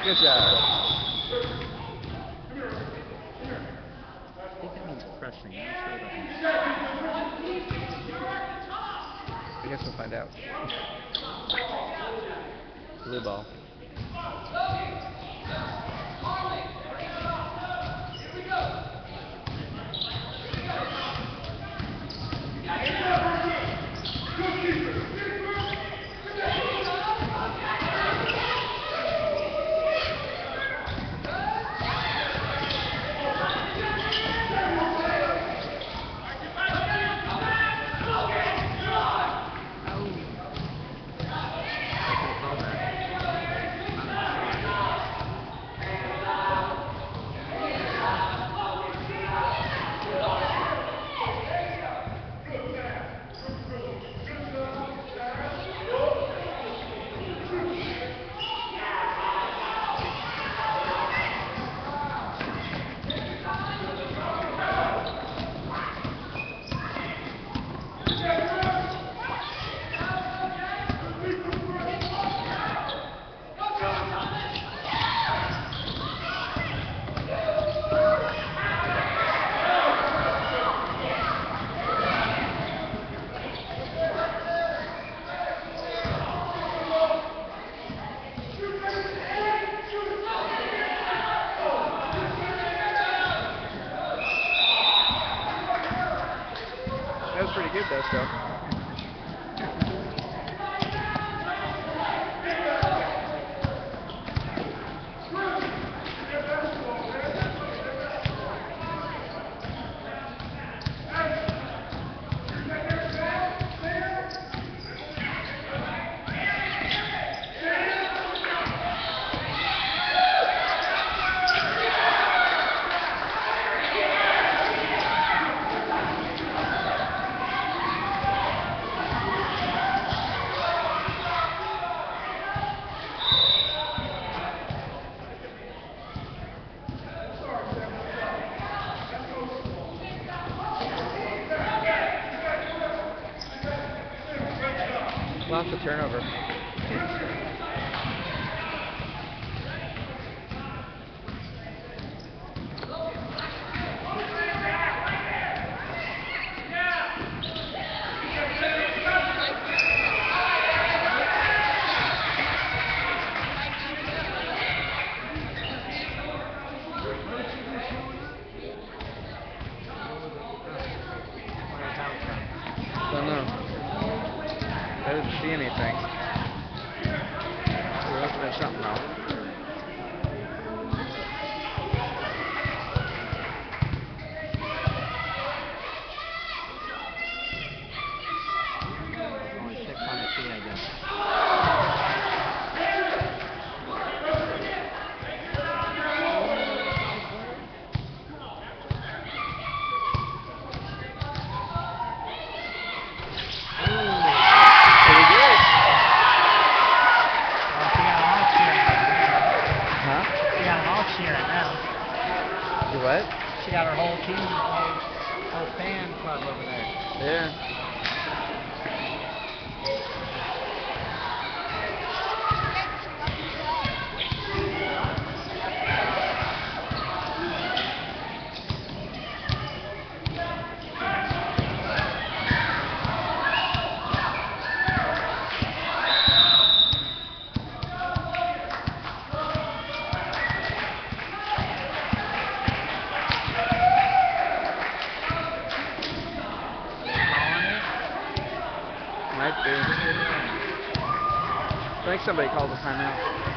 Good job. I think that means crushing. I'm not sure what that means. I guess we'll find out. Blue ball. That was pretty good though, still. Lots of turnover. Don't know. I didn't see anything. There must have been something off. Only 600 feet, I guess. You what? She got her whole team, whole fan club over there. Yeah. Might be. I think somebody called a timeout.